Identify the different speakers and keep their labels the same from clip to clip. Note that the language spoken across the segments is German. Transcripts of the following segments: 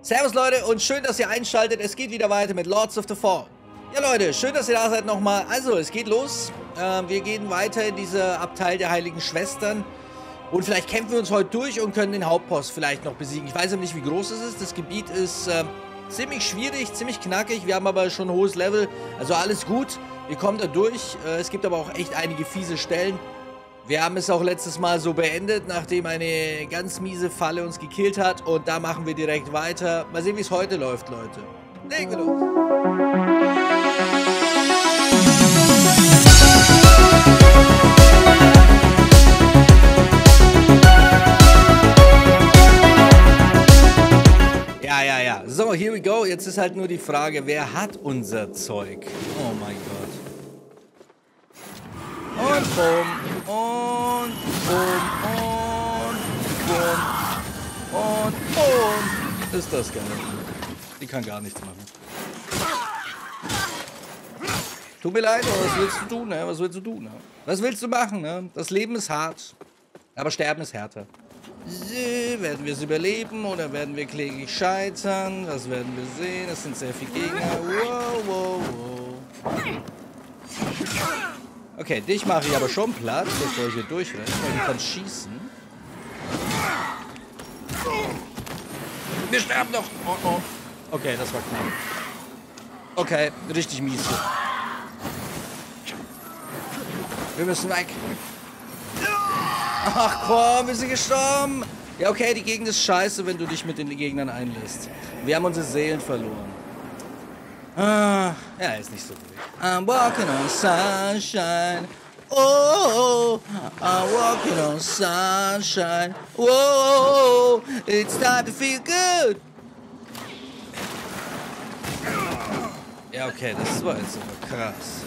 Speaker 1: Servus Leute und schön, dass ihr einschaltet. Es geht wieder weiter mit Lords of the Fallen. Ja Leute, schön, dass ihr da seid nochmal. Also, es geht los. Wir gehen weiter in dieser Abteil der Heiligen Schwestern. Und vielleicht kämpfen wir uns heute durch und können den Hauptboss vielleicht noch besiegen. Ich weiß aber nicht, wie groß es ist. Das Gebiet ist ziemlich schwierig, ziemlich knackig. Wir haben aber schon ein hohes Level. Also alles gut. Wir kommen da durch. Es gibt aber auch echt einige fiese Stellen. Wir haben es auch letztes Mal so beendet, nachdem eine ganz miese Falle uns gekillt hat. Und da machen wir direkt weiter. Mal sehen, wie es heute läuft, Leute. Legen wir los. Ja. So, here we go. Jetzt ist halt nur die Frage, wer hat unser Zeug? Oh mein Gott. Und bumm. Und bumm. Und bumm. Ist das geil. Die kann gar nichts machen. Tut mir leid, aber was willst du tun, ne? Was willst du tun, ne? Was willst du machen, ne? Das Leben ist hart. Aber Sterben ist härter. Werden wir es überleben oder werden wir kläglich scheitern? Das werden wir sehen. Es sind sehr viele Gegner. Wow. Okay, dich mache ich aber schon platt, bevor ich hier durchrenne, weil du kannst schießen. Wir sterben doch. Oh. Okay, das war knapp. Okay, richtig mies. Wir müssen weg. Ach komm, wir sind gestorben. Ja, okay, die Gegend ist scheiße, wenn du dich mit den Gegnern einlässt. Wir haben unsere Seelen verloren. Ja, ist nicht so gut. I'm walking on sunshine. Oh, I'm walking on sunshine. Whoa, it's time to feel good. Ja, okay, das war jetzt aber krass.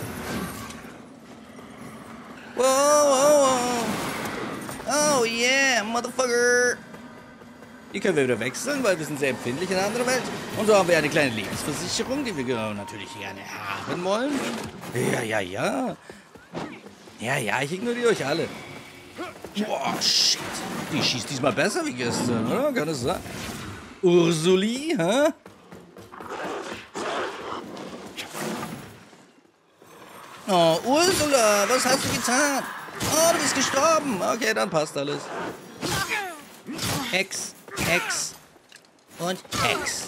Speaker 1: Whoa. Oh yeah, motherfucker. Hier können wir wieder wechseln, weil wir sind sehr empfindlich in einer anderen Welt. Und so haben wir eine kleine Lebensversicherung, die wir natürlich gerne haben wollen. Ja. Ja, ich ignoriere euch alle. Boah, shit. Die schießt diesmal besser wie gestern, oder? Kann es sein? Ursuli, hä? Oh, Ursula, was hast du getan? Oh, du bist gestorben. Okay, dann passt alles. Hex und Hex.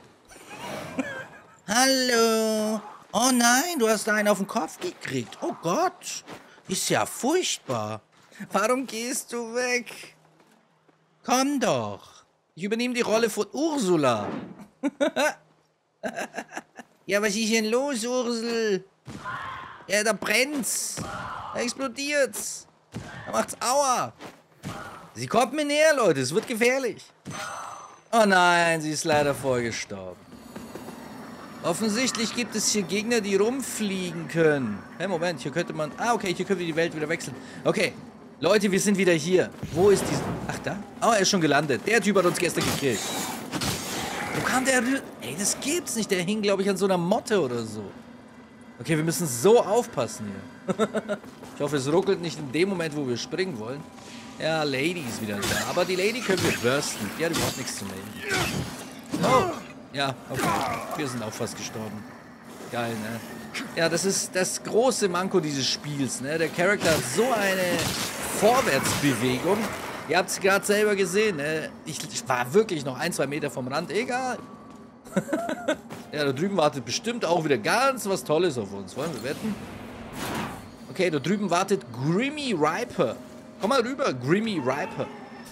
Speaker 1: Hallo. Oh nein, du hast einen auf den Kopf gekriegt. Oh Gott. Ist ja furchtbar. Warum gehst du weg? Komm doch. Ich übernehme die Rolle von Ursula. Ja, was ist denn los, Ursel? Ja, da brennt's. Da explodiert's. Da macht's Aua. Sie kommt mir näher, Leute. Es wird gefährlich. Oh nein, sie ist leider vorgestorben. Offensichtlich gibt es hier Gegner, die rumfliegen können. Hey, Moment, hier könnte man... Ah, okay, hier können wir die Welt wieder wechseln. Okay, Leute, wir sind wieder hier. Wo ist diese... Ach, da? Oh, er ist schon gelandet. Der Typ hat uns gestern gekillt. Wo kam der... Ey, das gibt's nicht. Der hing, glaube ich, an so einer Motte oder so. Okay, wir müssen so aufpassen hier. Ich hoffe, es ruckelt nicht in dem Moment, wo wir springen wollen. Ja, Lady ist wieder da. Aber die Lady können wir bursten. Die hat überhaupt nichts zu melden. Oh. Ja, okay. Wir sind auch fast gestorben. Geil, ne? Ja, das ist das große Manko dieses Spiels, ne? Der Charakter hat so eine Vorwärtsbewegung. Ihr habt es gerade selber gesehen, ne? Ich war wirklich noch 1-2 Meter vom Rand. Egal. Ja, da drüben wartet bestimmt auch wieder ganz was Tolles auf uns. Wollen wir wetten? Okay, da drüben wartet Grimmy Riper. Komm mal rüber, Grimmy Riper.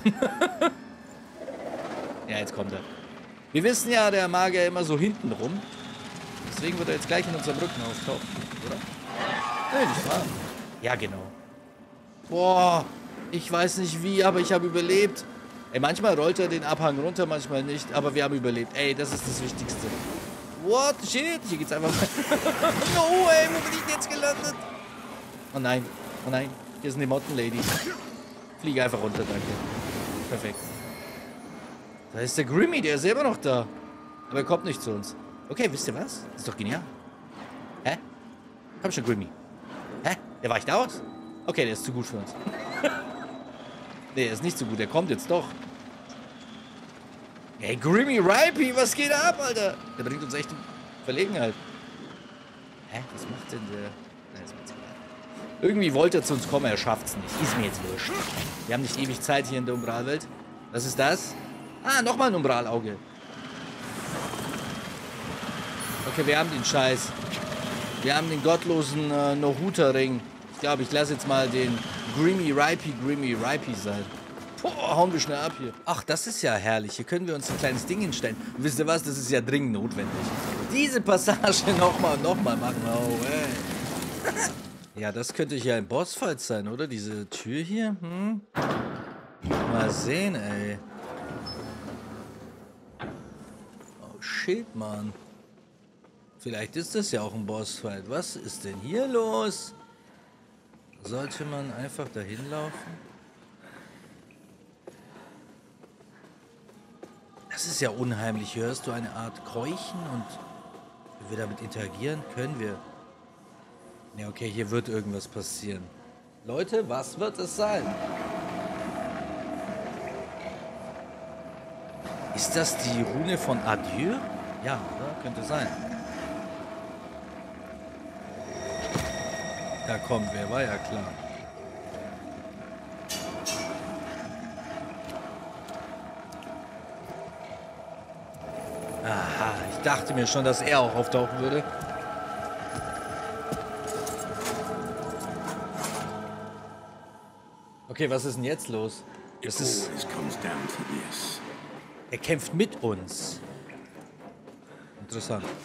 Speaker 1: Ja, jetzt kommt er. Wir wissen ja, der mag ja immer so hinten rum. Deswegen wird er jetzt gleich in unserem Rücken auftauchen, oder? Nee, nicht wahr? Ja, genau. Boah, ich weiß nicht wie, aber ich habe überlebt. Ey, manchmal rollt er den Abhang runter, manchmal nicht, aber wir haben überlebt. Ey, das ist das Wichtigste. What the shit? Hier geht's einfach... No, ey, wo bin ich jetzt gelandet? Oh nein, hier sind die Mottenlady. Fliege einfach runter, danke. Perfekt. Da ist der Grimmy, der ist selber noch da. Aber er kommt nicht zu uns. Okay, wisst ihr was? Das ist doch genial. Hä? Komm schon, Grimmy. Hä? Der weicht aus? Okay, der ist zu gut für uns. Nee, er ist nicht so gut. Er kommt jetzt doch. Hey, Grimmy Ripey, was geht ab, Alter? Der bringt uns echt in Verlegenheit. Hä? Was macht denn der? Na, ist mir jetzt egal. Irgendwie wollte er zu uns kommen, er schafft's nicht. Ist mir jetzt wurscht. Wir haben nicht ewig Zeit hier in der Umbralwelt. Was ist das? Ah, nochmal ein Umbralauge. Okay, wir haben den Scheiß. Wir haben den gottlosen Nohuta-Ring. Ich glaube, ich lasse jetzt mal den Grimmy Ripey sein. Boah, hauen wir schnell ab hier. Ach, das ist ja herrlich. Hier können wir uns ein kleines Ding hinstellen. Und wisst ihr was? Das ist ja dringend notwendig. Diese Passage nochmal machen. Oh, ey. Ja, das könnte ja ein Bossfight sein, oder? Diese Tür hier? Hm? Mal sehen, ey. Oh, shit, Mann. Vielleicht ist das ja auch ein Bossfight. Was ist denn hier los? Sollte man einfach dahin laufen? Das ist ja unheimlich. Hörst du eine Art Keuchen und wie wir damit interagieren? Können wir? Ja, okay, hier wird irgendwas passieren. Leute, was wird es sein? Ist das die Rune von Adieu? Ja, oder? Könnte sein. Da kommt wer, war ja klar. Aha, ich dachte mir schon, dass er auch auftauchen würde. Okay, was ist denn jetzt los? Das ist... Er kämpft mit uns. Interessant.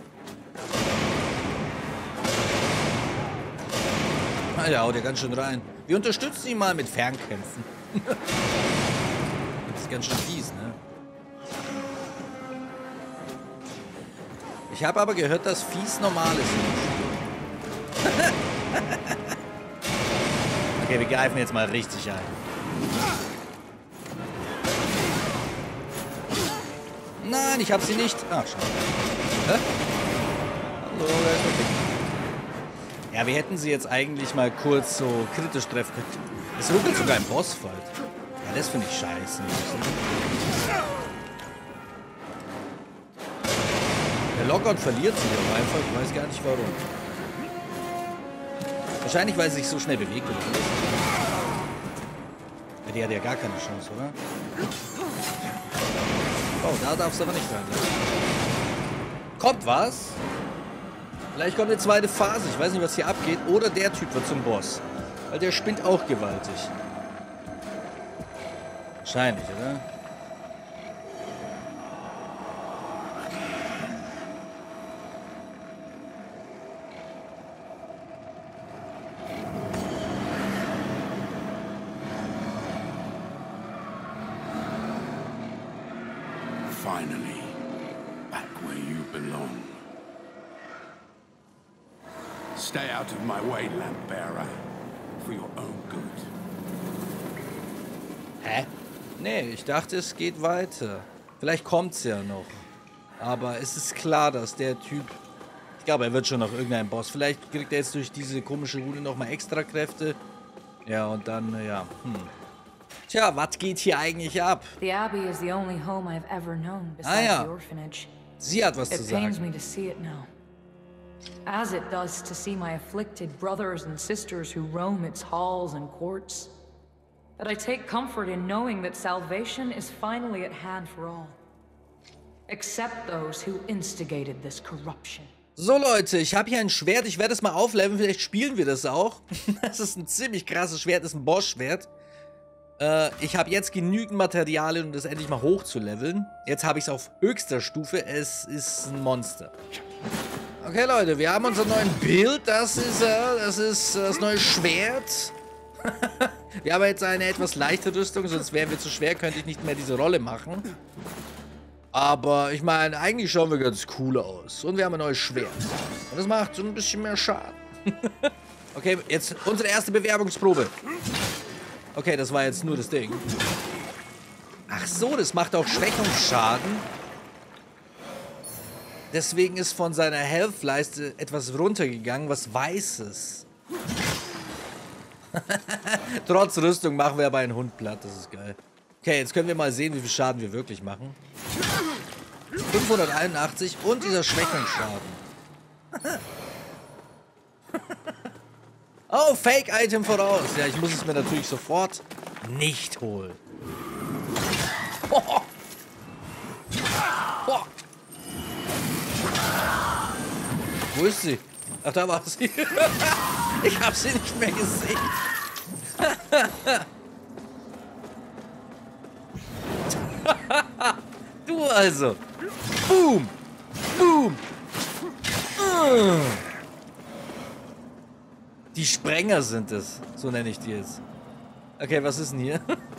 Speaker 1: Ah ja, haut er ganz schön rein. Wir unterstützen ihn mal mit Fernkämpfen. Das ist ganz schön fies, ne? Ich habe aber gehört, dass fies normal ist. Okay, wir greifen jetzt mal richtig ein. Nein, ich habe sie nicht. Ach, schade. Hä? Hallo, da ist der Fick. Ja, wir hätten sie jetzt eigentlich mal kurz so kritisch treffen können. Es ruckelt sogar im Bossfight. Ja, das finde ich scheiße. Der Lockout verliert sich auch einfach. Ich weiß gar nicht warum. Wahrscheinlich, weil sie sich so schnell bewegt oder so. Ja, die hat ja gar keine Chance, oder? Oh, da darfst du aber nicht rein. Kommt was? Vielleicht kommt eine zweite Phase. Ich weiß nicht, was hier abgeht. Oder der Typ wird zum Boss. Weil der spinnt auch gewaltig. Wahrscheinlich, oder?
Speaker 2: Finally, back where you belong. Stay out of my way, lamp bearer, for your own good.
Speaker 1: Hä? Nee, ich dachte, es geht weiter. Vielleicht kommt's ja noch. Aber es ist klar, dass der Typ... Ich glaube, er wird schon noch irgendein Boss. Vielleicht kriegt er jetzt durch diese komische Rune nochmal extra Kräfte. Ja, und dann, ja, Tja, was geht hier eigentlich ab?
Speaker 3: The Abbey is the only home I've ever known besides the orphanage.
Speaker 1: Sie hat was zu
Speaker 3: It pains
Speaker 1: sagen.
Speaker 3: me to see it now. As it does to see my afflicted brothers and sisters who roam its halls and courts. But I take comfort in knowing that salvation is finally at hand for all. Except those who instigated this corruption.
Speaker 1: So Leute, ich habe hier ein Schwert. Ich werde es mal aufleveln. Vielleicht spielen wir das auch. Das ist ein ziemlich krasses Schwert. Das ist ein Boss-Schwert. Ich habe jetzt genügend Materialien, um das endlich mal hochzuleveln. Jetzt habe ich es auf höchster Stufe. Es ist ein Monster. Okay, Leute, wir haben unser neuen Bild. Das ist das neue Schwert. Wir haben jetzt eine etwas leichte Rüstung, sonst wären wir zu schwer, könnte ich nicht mehr diese Rolle machen. Aber ich meine, eigentlich schauen wir ganz cool aus. Und wir haben ein neues Schwert. Und das macht so ein bisschen mehr Schaden. Okay, jetzt unsere erste Bewerbungsprobe. Okay, das war jetzt nur das Ding. Ach so, das macht auch Schwächungsschaden. Deswegen ist von seiner Health-Leiste etwas runtergegangen, was Weißes. Trotz Rüstung machen wir aber einen Hund platt, das ist geil. Okay, jetzt können wir mal sehen, wie viel Schaden wir wirklich machen. 581 und dieser Schwächungsschaden. Oh, Fake-Item voraus. Ja, ich muss es mir natürlich sofort nicht holen. Oh. Oh. Wo ist sie? Ach, da war sie. Ich habe sie nicht mehr gesehen. Du also. Boom. Boom. Die Sprenger sind es. So nenne ich die jetzt. Okay, was ist denn hier?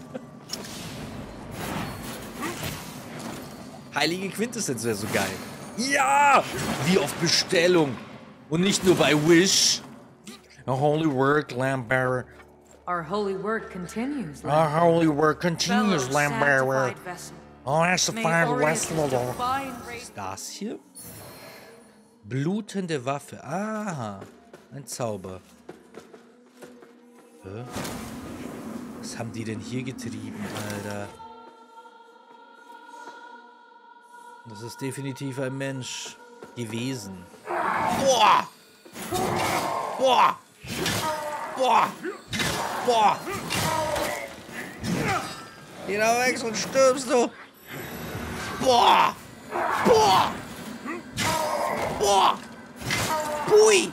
Speaker 1: Heilige Quintessenz wäre so geil. Ja! Wie auf Bestellung. Und nicht nur bei Wish. A holy work, lamp bearer.
Speaker 3: Our holy work continues.
Speaker 1: Our holy work continues, lamp bearer. Oh, that's the fine vessel. Was ist das hier? Blutende Waffe. Aha. Ein Zauber. Hä? Was haben die denn hier getrieben, Alter? Das ist definitiv ein Mensch gewesen. Boah! Boah! Boah! Boah! Geh da weg, sonst stirbst du! Boah! Boah! Boah! Pui!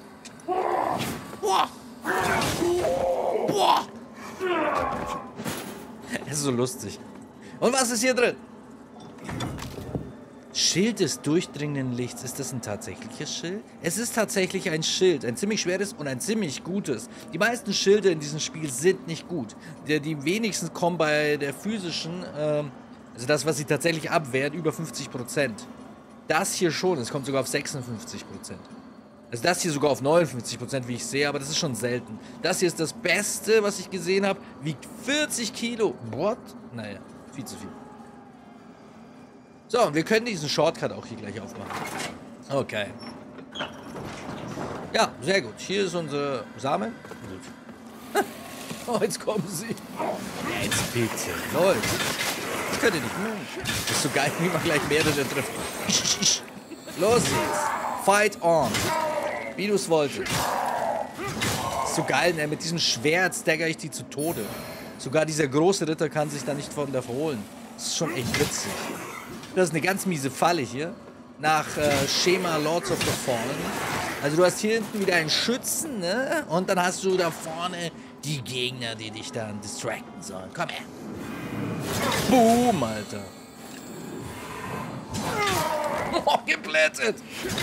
Speaker 1: Boah! Boah! Es ist so lustig. Und was ist hier drin? Schild des durchdringenden Lichts. Ist das ein tatsächliches Schild? Es ist tatsächlich ein Schild. Ein ziemlich schweres und ein ziemlich gutes. Die meisten Schilde in diesem Spiel sind nicht gut. Die wenigsten kommen bei der physischen, also das, was sie tatsächlich abwehrt, über 50%. Das hier schon. Es kommt sogar auf 56%. Also das hier sogar auf 59%, wie ich sehe, aber das ist schon selten. Das hier ist das Beste, was ich gesehen habe. Wiegt 40 Kilo. What? Naja, viel zu viel. So, und wir können diesen Shortcut auch hier gleich aufmachen. Okay. Ja, sehr gut. Hier ist unser Samen. Gut. Oh, jetzt kommen sie. Jetzt bitte. Leute. Das könnt ihr nicht mögen. Das ist so geil, wie man gleich mehrere trifft. Los jetzt. Fight on. Wie du es wolltest. So geil, ne? Mit diesem Schwert stagger ich die zu Tode. Sogar dieser große Ritter kann sich da nicht von der verholen. Das ist schon echt witzig. Das ist eine ganz miese Falle hier. Nach Schema Lords of the Fallen. Also du hast hier hinten wieder einen Schützen, ne? Und dann hast du da vorne die Gegner, die dich dann distracten sollen. Komm her. Boom, Alter. Oh, geplättet.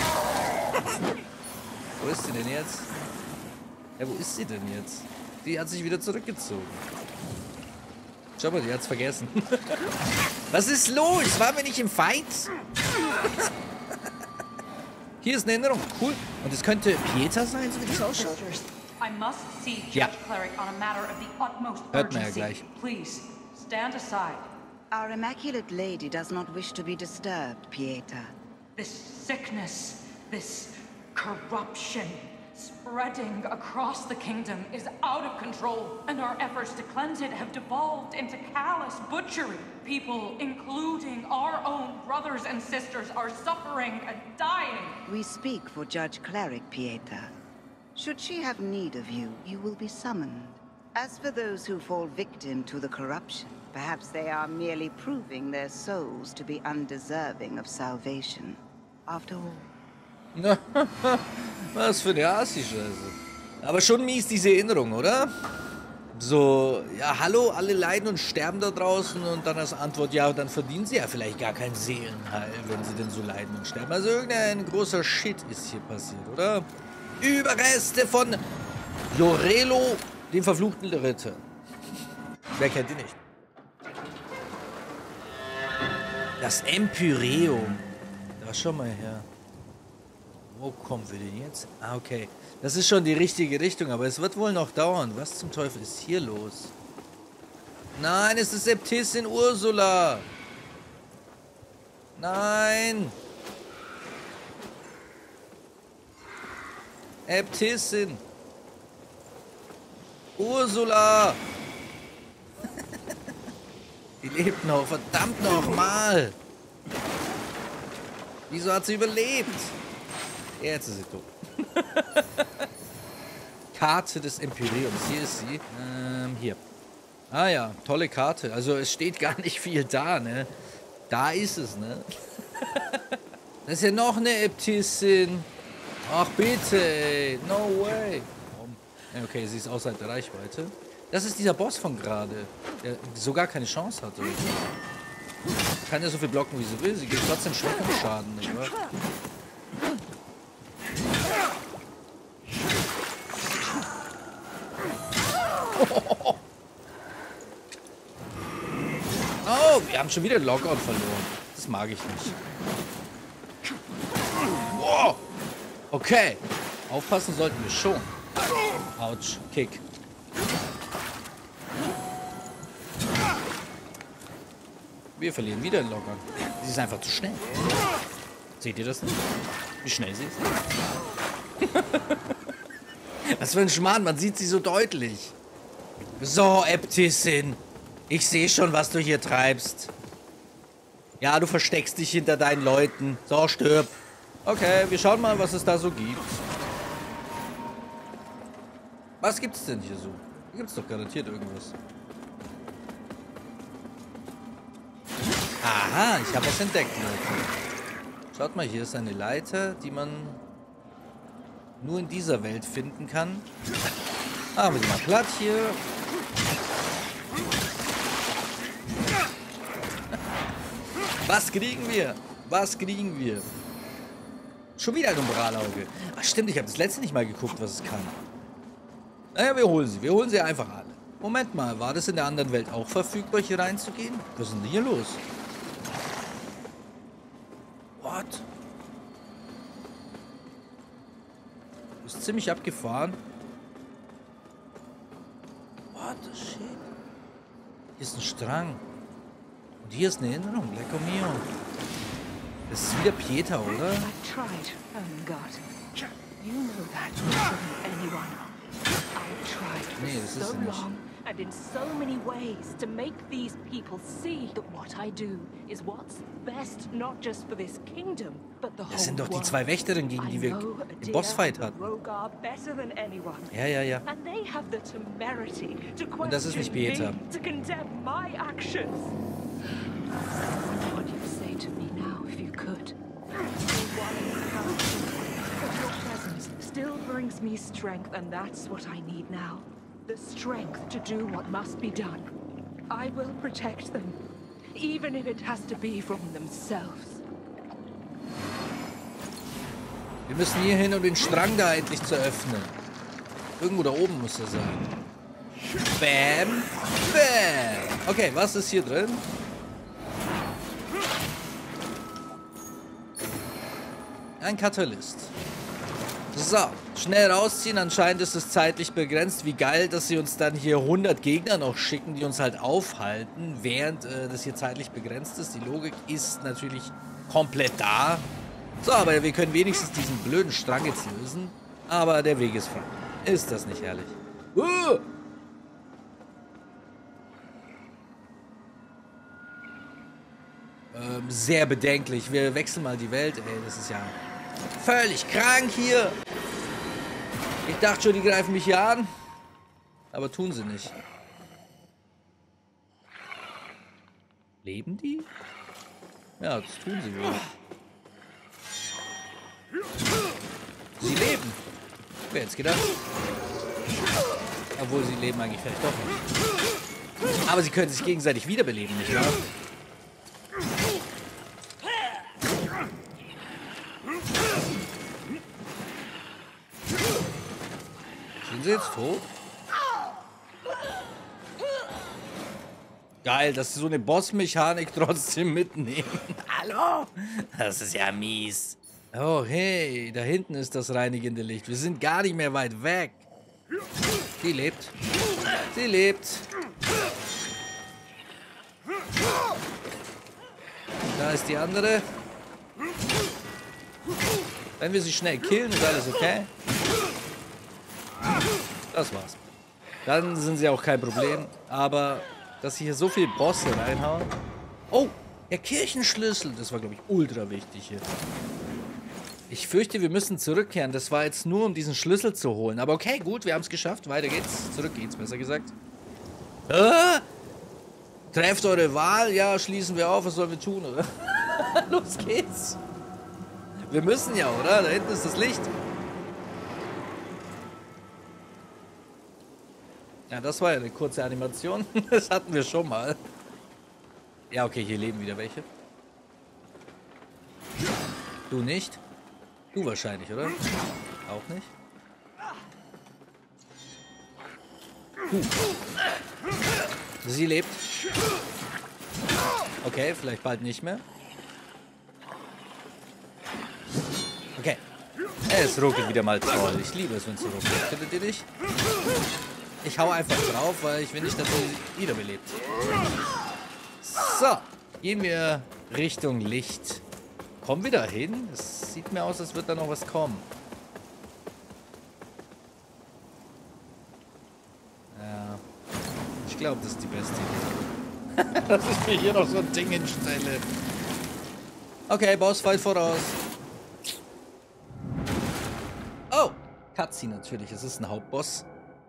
Speaker 1: Wo ist sie denn jetzt? Ja, wo ist sie denn jetzt? Die hat sich wieder zurückgezogen. Schau mal, die hat's vergessen. Was ist los? Waren wir nicht im Fight? Hier ist eine Erinnerung. Cool. Und es könnte Pieta sein, so wie das ausschaut. Ja. Hört man ja gleich.
Speaker 4: Please, stand aside. Our Immaculate Lady does not wish to be disturbed, Pieta. This sickness, this corruption, spreading across the kingdom is out of control, and our efforts to cleanse it have devolved into callous butchery. People, including our own brothers and sisters, are suffering and dying. We speak for Judge Cleric, Pieta. Should she have need of you, you will be summoned. As for those who fall victim to the corruption, perhaps they are merely proving their souls to be undeserving of salvation. After all.
Speaker 1: Was für eine Assi-Scheiße. Aber schon mies diese Erinnerung, oder? So, ja, hallo, alle leiden und sterben da draußen und dann als Antwort, ja, dann verdienen sie ja vielleicht gar kein Seelenheil, wenn sie denn so leiden und sterben. Also irgendein großer Shit ist hier passiert, oder? Überreste von Lorello, dem verfluchten Ritter. Wer kennt die nicht? Das Empyreum. Da schau mal her. Wo kommen wir denn jetzt? Ah, okay. Das ist schon die richtige Richtung, aber es wird wohl noch dauern. Was zum Teufel ist hier los? Nein, es ist Äbtissin Ursula. Nein. Äbtissin. lebt noch. Verdammt nochmal. Wieso hat sie überlebt? Jetzt ist sie tot. Karte des Imperiums. Hier ist sie. Hier. Ah ja, tolle Karte. Also es steht gar nicht viel da, ne? Da ist es, ne? Das ist ja noch eine Äbtissin. Ach bitte, ey. No way. Okay, sie ist außerhalb der Reichweite. Das ist dieser Boss von gerade, der sogar keine Chance hatte. Kann ja so viel blocken, wie sie will. Sie gibt trotzdem Schreckungsschaden, nicht wahr? Oh, wir haben schon wieder den Lockout verloren. Das mag ich nicht. Wow. Okay. Aufpassen sollten wir schon. Autsch. Kick. Wir verlieren wieder den Lockout. Sie ist einfach zu schnell. Seht ihr das nicht? Wie schnell sie ist? Was für ein Schmarrn. Man sieht sie so deutlich. So, Äbtissin. Ich sehe schon, was du hier treibst. Ja, du versteckst dich hinter deinen Leuten. So, stirb. Okay, wir schauen mal, was es da so gibt. Was gibt's denn hier so? Hier gibt's doch garantiert irgendwas. Aha, ich habe was entdeckt, Leute. Schaut mal, hier ist eine Leiter, die man nur in dieser Welt finden kann. Machen wir sie mal platt hier. Was kriegen wir? Was kriegen wir? Schon wieder ein Umbralauge. Ach stimmt, ich habe das letzte nicht mal geguckt, was es kann. Naja, wir holen sie. Wir holen sie einfach alle. Moment mal, war das in der anderen Welt auch verfügbar, hier reinzugehen? Was ist denn hier los? What? Das ist ziemlich abgefahren. What the shit? Hier ist ein Strang. Und hier ist eine Erinnerung, Lecco mio. Das ist wieder Pieta, oder? Nee, das ist sie nicht.
Speaker 5: And in so many ways to make these people see that what I do is what's best not just for this kingdom, but the whole world.
Speaker 1: Das sind doch die zwei Wächterinnen, gegen die wir im Bossfight hatten. Ja, ja, ja. Und das ist nicht Pieta.
Speaker 5: What you say to me now, if you could. But your presence still brings me strength, and that's what I need now. The strength to do what must be done. I will protect them, even if it has to be from themselves.
Speaker 1: Wir müssen hier hin, um den Strang da endlich zu öffnen. Irgendwo da oben muss er sein. Bam, bam. Okay, was ist hier drin? Ein Katalyst. So, schnell rausziehen. Anscheinend ist es zeitlich begrenzt. Wie geil, dass sie uns dann hier 100 Gegner noch schicken, die uns halt aufhalten, während das hier zeitlich begrenzt ist. Die Logik ist natürlich komplett da. So, aber wir können wenigstens diesen blöden Strang jetzt lösen. Aber der Weg ist frei. Ist das nicht herrlich? Sehr bedenklich. Wir wechseln mal die Welt. Ey, das ist ja völlig krank hier. Ich dachte schon, die greifen mich hier an. Aber tun sie nicht. Leben die? Ja, das tun sie wohl. Sie leben. Wer hätte es gedacht? Obwohl, sie leben eigentlich vielleicht doch nicht. Aber sie können sich gegenseitig wiederbeleben, nicht wahr? Sind sie jetzt tot? Geil, dass sie so eine Bossmechanik trotzdem mitnehmen. Hallo? Das ist ja mies. Oh, hey, da hinten ist das reinigende Licht. Wir sind gar nicht mehr weit weg. Sie lebt. Sie lebt. Da ist die andere. Wenn wir sie schnell killen, ist alles okay. Das war's. Dann sind sie auch kein Problem. Aber dass sie hier so viele Bosse reinhauen. Oh, der Kirchenschlüssel. Das war, glaube ich, ultra wichtig hier. Ich fürchte, wir müssen zurückkehren. Das war jetzt nur, um diesen Schlüssel zu holen. Aber okay, gut, wir haben es geschafft. Weiter geht's. Zurück geht's, besser gesagt. Trefft eure Wahl. Ja, schließen wir auf. Was sollen wir tun, oder? Los geht's. Wir müssen ja, oder? Da hinten ist das Licht. Ja, das war ja eine kurze Animation. Das hatten wir schon mal. Ja, okay, hier leben wieder welche. Du nicht? Du wahrscheinlich, oder? Auch nicht? Sie lebt. Okay, vielleicht bald nicht mehr. Okay. Es ruckelt wieder mal toll. Ich liebe es, wenn es so ruckelt. Findet ihr nicht? Ich hau einfach drauf, weil ich will nicht, dass sie wiederbelebt. So. Gehen wir Richtung Licht. Kommen wir da hin? Es sieht mir aus, als wird da noch was kommen. Ja. Ich glaube, das ist die beste Idee. Dass ich mir hier noch so ein Ding hinstelle. Okay, Bossfight voraus. Oh! Cutscene natürlich. Es ist ein Hauptboss.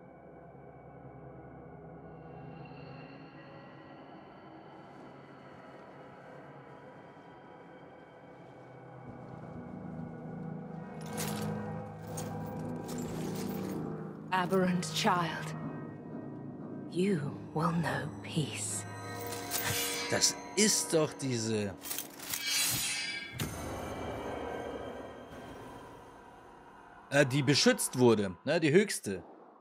Speaker 5: Aberrant child, you will know peace.
Speaker 1: Das ist doch diese... die beschützt wurde, ne, die höchste.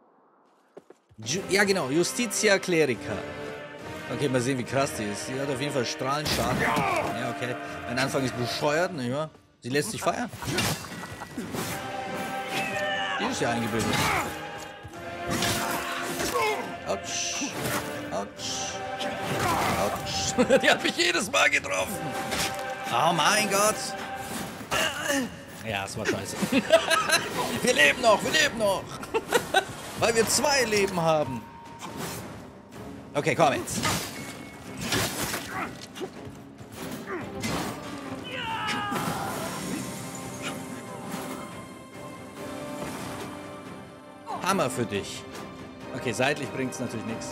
Speaker 1: Ja genau, Justitia Clerica. Okay, mal sehen, wie krass die ist. Sie hat auf jeden Fall Strahlenschaden. Ja, okay. Mein Anfang ist bescheuert, nicht wahr? Sie lässt sich feiern. Die ist ja eingebildet. Autsch. Autsch. Autsch. Die hat mich jedes Mal getroffen. Oh mein Gott. Ja, es war scheiße. Wir leben noch, wir leben noch. Weil wir 2 Leben haben. Okay, komm jetzt. Hammer für dich. Okay, seitlich bringt es natürlich nichts.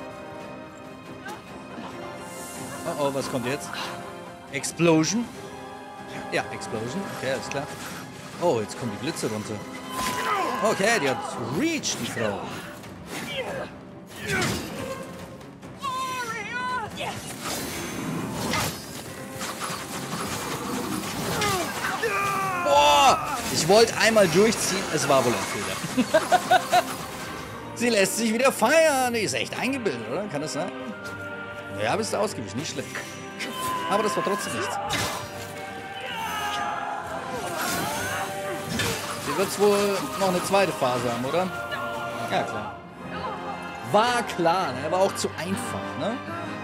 Speaker 1: Oh, oh, was kommt jetzt? Explosion? Ja, Explosion. Okay, alles klar. Oh, jetzt kommen die Blitze runter. Okay, die hat Reach, die Frau. Boah! Ich wollte einmal durchziehen, es war wohl ein Fehler. Sie lässt sich wieder feiern. Die ist echt eingebildet, oder? Kann das sein? Ja, bist du ausgewichen, nicht schlecht. Aber das war trotzdem nichts. Sie wird wohl noch eine zweite Phase haben, oder? Ja, klar. War klar, ne? War auch zu einfach, ne?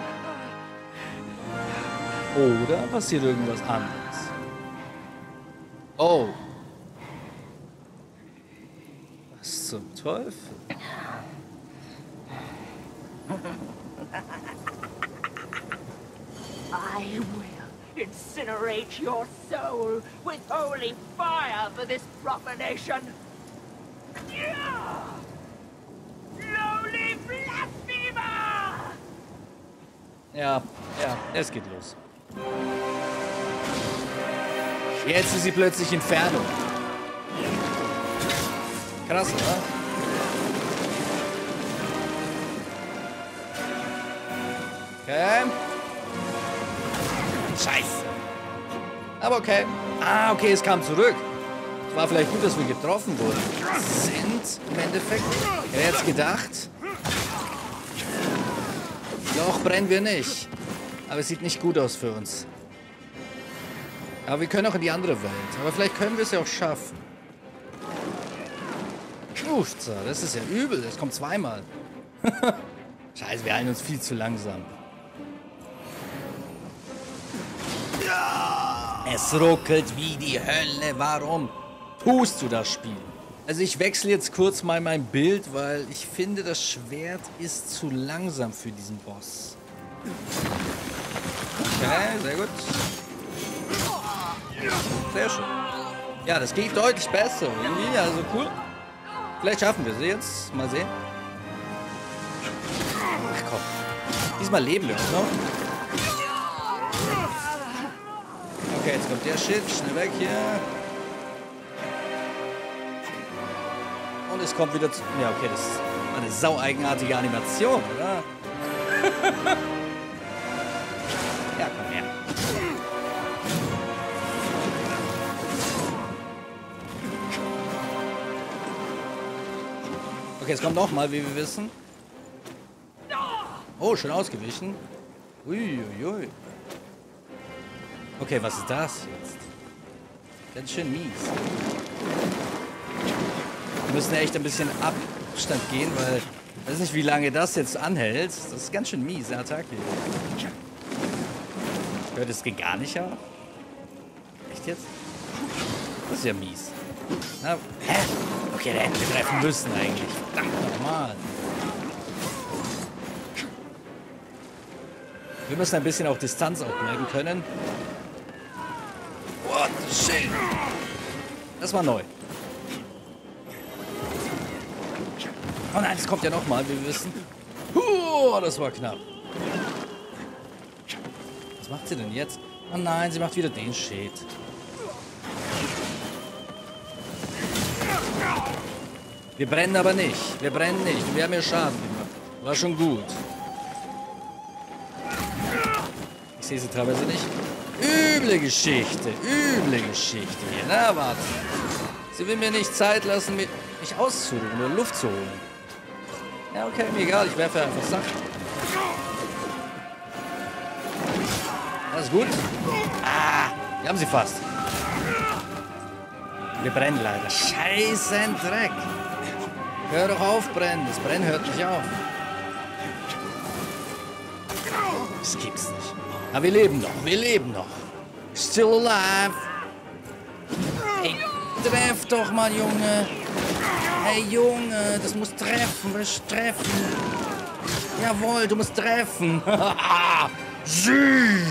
Speaker 1: Oder passiert irgendwas anderes? Oh. Was zum Teufel?
Speaker 5: I will incinerate your soul with holy fire for this profanation. Lowly blasphemer!
Speaker 1: Ja, es geht los. Jetzt ist sie plötzlich Inferno. Krass, oder? Okay. Scheiße. Aber okay. Ah, okay, es kam zurück. Es war vielleicht gut, dass wir getroffen wurden. Sind im Endeffekt. Ich hätte jetzt gedacht. Doch, brennen wir nicht. Aber es sieht nicht gut aus für uns. Aber wir können auch in die andere Welt. Aber vielleicht können wir es ja auch schaffen. Uff, das ist ja übel. Das kommt zweimal. Scheiße, wir heilen uns viel zu langsam. Es ruckelt wie die Hölle. Warum tust du das Spiel? Also ich wechsle jetzt kurz mal mein Bild, weil ich finde, das Schwert ist zu langsam für diesen Boss. Okay, sehr gut. Sehr schön. Ja, das geht deutlich besser. Irgendwie, also cool. Vielleicht schaffen wir sie jetzt. Mal sehen. Ach komm. Diesmal leben wir auch noch. Okay, jetzt kommt der Shit. Schnell weg hier. Und es kommt wieder zu... Ja, okay, das ist eine saueigenartige Animation, oder? Ja, komm her. Okay, es kommt nochmal, wie wir wissen. Oh, schön ausgewichen. Uiuiui. Okay, was ist das jetzt? Ganz schön mies. Wir müssen echt ein bisschen Abstand gehen, weil ich weiß nicht, wie lange das jetzt anhält. Das ist ganz schön mies, eine Attacke. Hört es geht gar nicht auf? Echt jetzt? Das ist ja mies. Na, hä? Okay, da hätten wir treffen müssen eigentlich. Verdammt nochmal. Wir müssen ein bisschen auf Distanz auch merken können. What the shit? Das war neu. Oh nein, es kommt ja nochmal, wie wir wissen. Das war knapp. Was macht sie denn jetzt? Oh nein, sie macht wieder den Shit. Wir brennen aber nicht. Wir brennen nicht. Wir haben ja Schaden gemacht. War schon gut. Ich sehe sie teilweise nicht. Üble Geschichte. Üble Geschichte hier. Na, warte. Sie will mir nicht Zeit lassen, mich auszuruhen oder Luft zu holen. Ja, okay, mir egal. Ich werfe einfach Sachen. Alles gut? Ah, wir haben sie fast. Wir brennen leider. Scheißen Dreck. Hör doch auf, brennen. Das Brennen hört nicht auf. Das gibt's nicht. Aber wir leben noch. Wir leben noch. Still alive. Hey, treff doch mal, Junge. Hey, Junge, das muss treffen. Was treffen? Jawohl, du musst treffen. Sieg.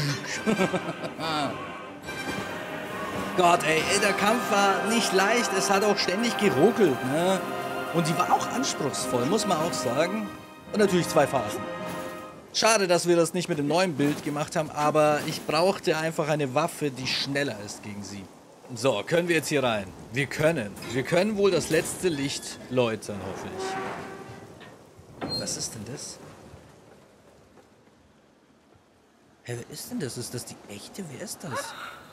Speaker 1: Gott, ey, der Kampf war nicht leicht. Es hat auch ständig geruckelt, ne? Und die war auch anspruchsvoll, muss man auch sagen. Und natürlich 2 Phasen. Schade, dass wir das nicht mit dem neuen Bild gemacht haben, aber ich brauchte einfach eine Waffe, die schneller ist gegen sie. So, können wir jetzt hier rein? Wir können. Wir können wohl das letzte Licht läutern, hoffe ich. Was ist denn das? Hä, wer ist denn das? Ist das die echte? Wer ist das?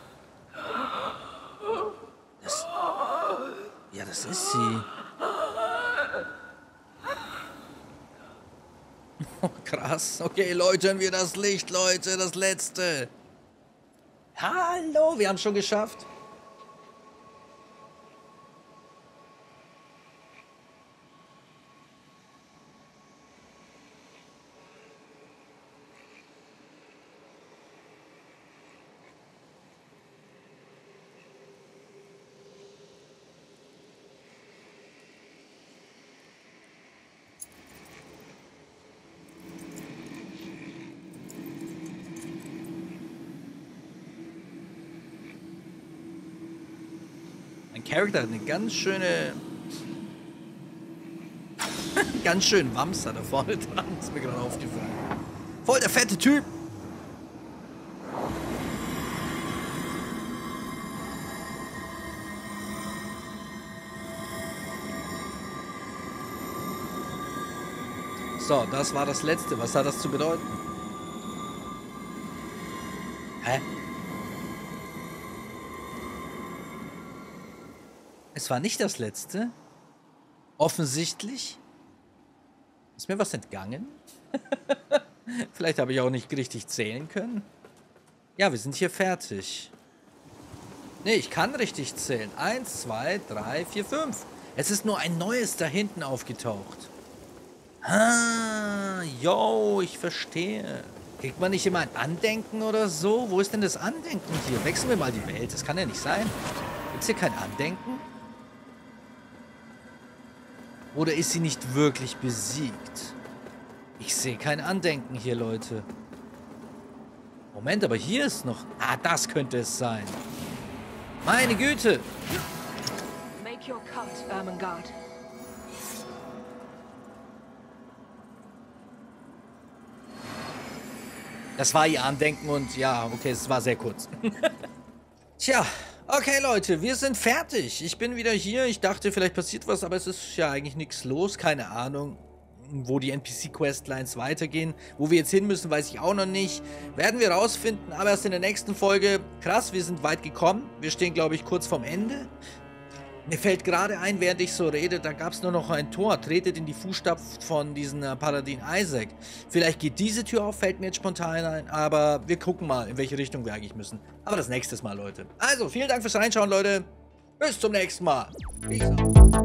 Speaker 1: Ja, das ist sie. Oh, krass. Okay, läutern wir das Licht, Leute. Das letzte. Hallo, wir haben es schon geschafft. Mein Charakter hat eine ganz schöne... ganz schön Wamser da vorne dran. Ist mir gerade aufgefallen. Voll der fette Typ. So, das war das Letzte. Was hat das zu bedeuten? Hä? Es war nicht das Letzte. Offensichtlich. Ist mir was entgangen? Vielleicht habe ich auch nicht richtig zählen können. Ja, wir sind hier fertig. Nee, ich kann richtig zählen. 1, 2, 3, 4, 5. Es ist nur ein neues da hinten aufgetaucht. Ah, yo, ich verstehe. Kriegt man nicht immer ein Andenken oder so? Wo ist denn das Andenken hier? Wechseln wir mal die Welt. Das kann ja nicht sein. Gibt es hier kein Andenken? Oder ist sie nicht wirklich besiegt? Ich sehe kein Andenken hier, Leute. Moment, aber hier ist noch... Ah, das könnte es sein. Meine Güte.
Speaker 5: Make your cut, Ermengarde.
Speaker 1: Das war ihr Andenken und ja, okay, es war sehr kurz. Tja, okay Leute, wir sind fertig. Ich bin wieder hier. Ich dachte, vielleicht passiert was, aber es ist ja eigentlich nichts los. Keine Ahnung, wo die NPC-Questlines weitergehen. Wo wir jetzt hin müssen, weiß ich auch noch nicht. Werden wir rausfinden, aber erst in der nächsten Folge. Krass, wir sind weit gekommen. Wir stehen, glaube ich, kurz vorm Ende. Mir fällt gerade ein, während ich so rede, da gab es nur noch ein Tor. Tretet in die Fußstapfen von diesem Paladin Isaac. Vielleicht geht diese Tür auf, fällt mir jetzt spontan ein. Aber wir gucken mal, in welche Richtung wir eigentlich müssen. Aber das nächste Mal, Leute. Also, vielen Dank fürs Reinschauen, Leute. Bis zum nächsten Mal. Peace out.